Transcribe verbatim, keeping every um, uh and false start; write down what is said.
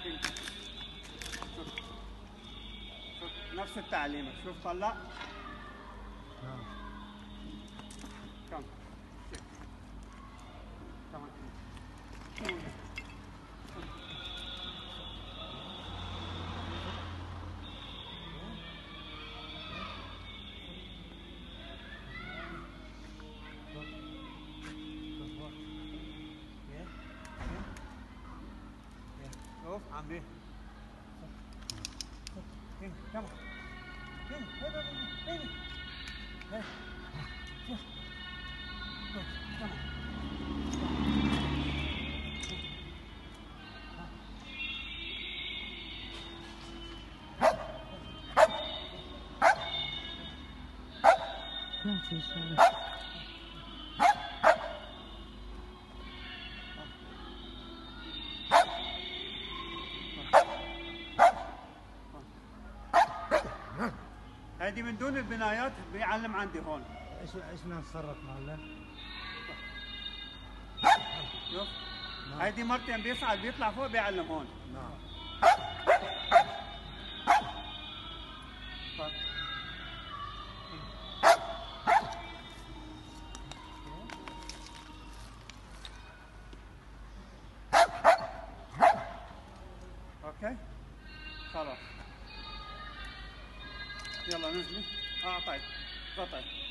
شوف شوف نفس التعليمة. شوف طلع. كم كم شوف عاملين كم ما في شيء. هذه من دون البنايات بيعلم عندي هون. ايش ايش بدنا نتصرف معلم؟ شوف هذه مرتين بيصعد بيطلع فوق بيعلم هون. نعم. اوكي خلاص يلا نزلي. اعطي قطعي